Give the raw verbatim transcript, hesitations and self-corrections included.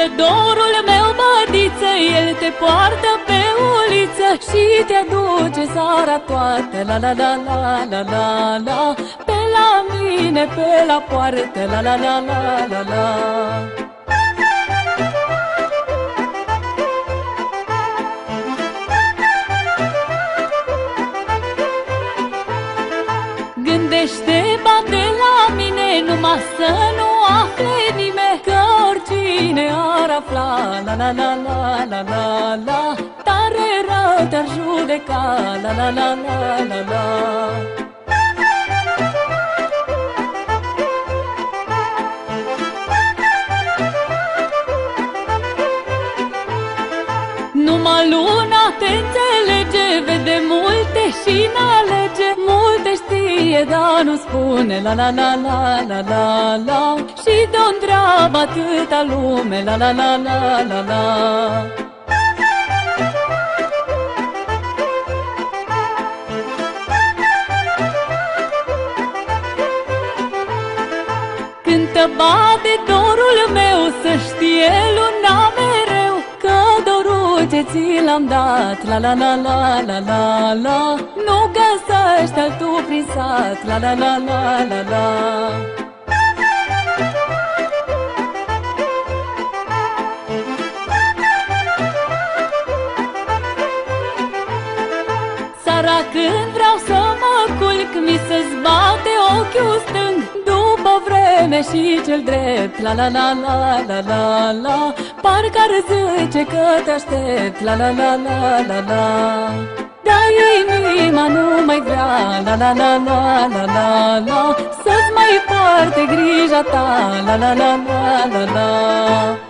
dorul meu, bădiță, el te poartă pe uliță și te aduce seara toată. La la la la la la la, pe la mine, pe la poartă. La la la la la la. Gândește, bate la mine, numai să nu afle nimeni, că oricine ar afla, la la la la la la la, tare rău te-ar judeca, la la la la la la. Numai luna te înțelege, vede multe și n-alege, multe știe, dar nu spune, la la la la la la la, și de-o întreabă atâta lume, la la la la la la. Cântă, bate dorul meu, să știe luna mereu, că dorul ce ți l-am dat, la la la la la la la, nu găsești altul prin sat, la la la la la la. Seara când vreau să mă culc, mi se-ți bate ochiul stâng, după vreme și cel drept, la la la la la la la, parcă-ar zice că te aștept, la la la la la la. Dar inima nu mai vrea, la la la la la la la, să-ți mai poarte grija ta, la la la la la la.